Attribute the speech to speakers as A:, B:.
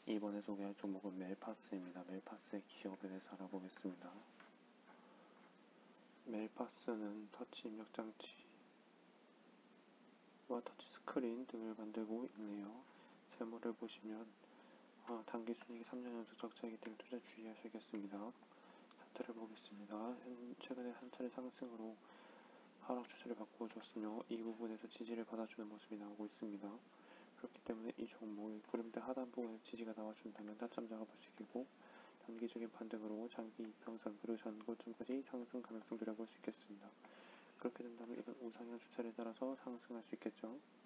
A: 이번에 소개할 종목은 멜파스입니다. 멜파스의 기업에 대해서 알아보겠습니다. 멜파스는 터치 입력 장치와 터치 스크린 등을 만들고 있네요. 재무를 보시면 단기 순이익이 3년 연속 적자이기 때문에 투자 주의하셔야겠습니다. 차트를 보겠습니다. 최근에 한 차례 상승으로 하락 추세를 바꿔주었으며 이 부분에서 지지를 받아주는 모습이 나오고 있습니다. 그렇기 때문에 이 종목의 구름대 하단 부분에 지지가 나와준다면 타점 잡아볼 수 있겠고, 단기적인 반등으로 장기 이평선 그리고 전고점까지 상승 가능성 노려볼 수 있겠습니다. 그렇게 된다면 이번 우상향 추세를 따라서 상승할 수 있겠죠.